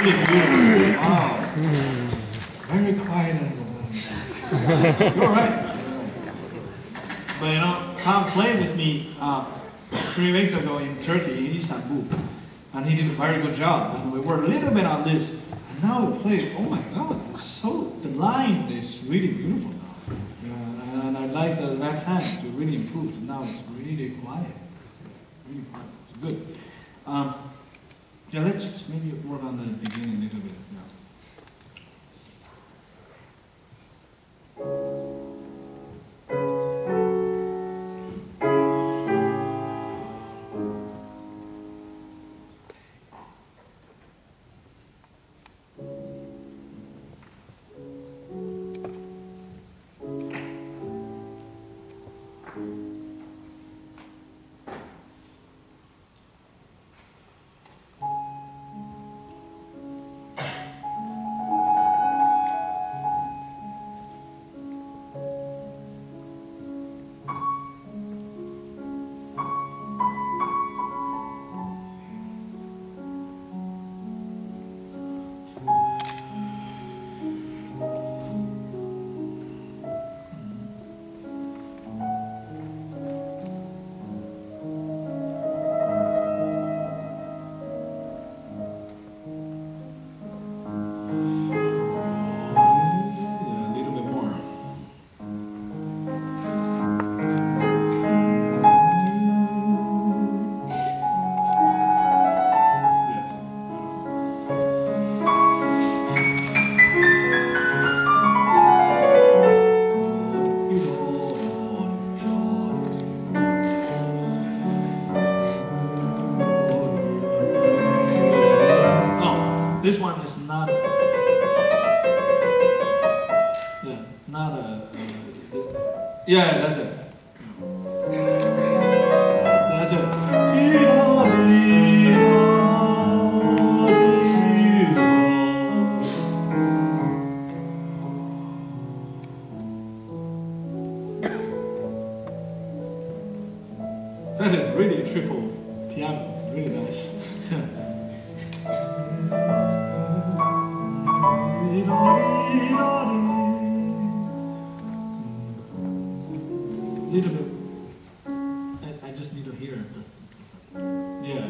really beautiful. Wow. Very quiet and you're right. But you know, Tom played with me 3 weeks ago in Turkey, in Istanbul. And he did a very good job. And we worked a little bit on this. And now we play, oh my God, the line is really beautiful now. Yeah, and I like the left hand to really improve. Now it's really quiet. Really quiet. It's good. Yeah, let's just maybe work on the beginning a little bit. Yeah. This one is not, yeah, that's it. That's it. That is really a triple piano. It's really nice. Little bit. I just need to hear it. Yeah.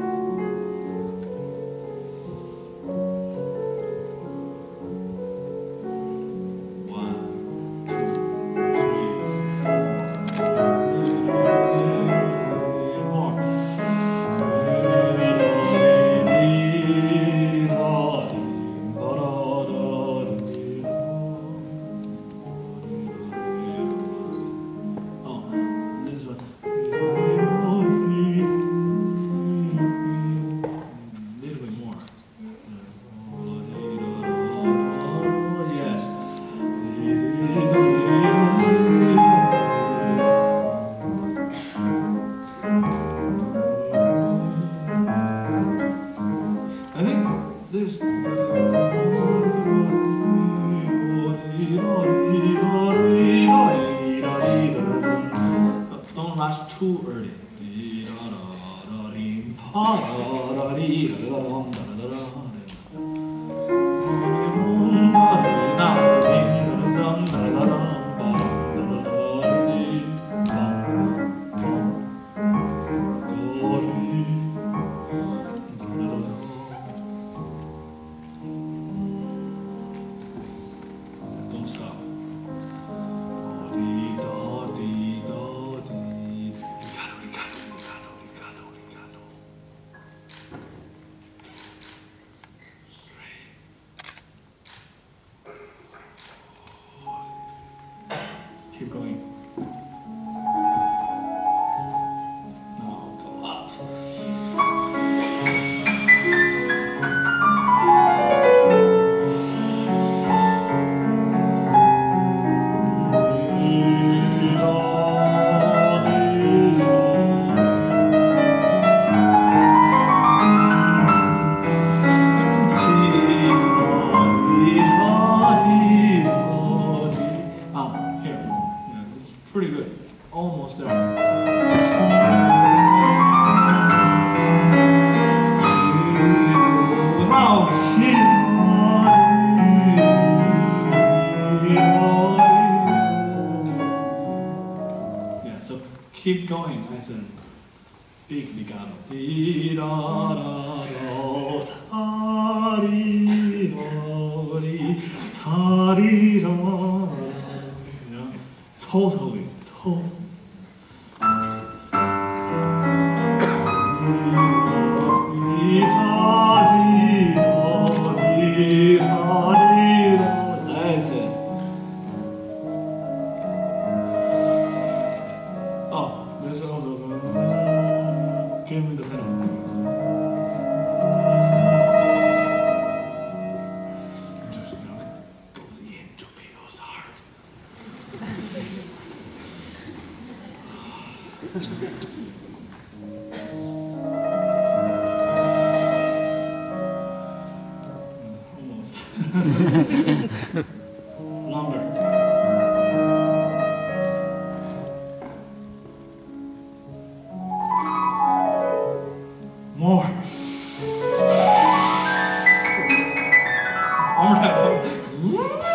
Don't rush too early. Don't stop. Keep going. Now go up. Pretty good. Almost there. Now, keep going. That's a big legato. Dee da da da, ta dee da dee, ta dee da da. You know, totally. That's it. Oh, there's another one. Give me the pen. Just, you know, the interviews are. Almost. Longer. More. One more time.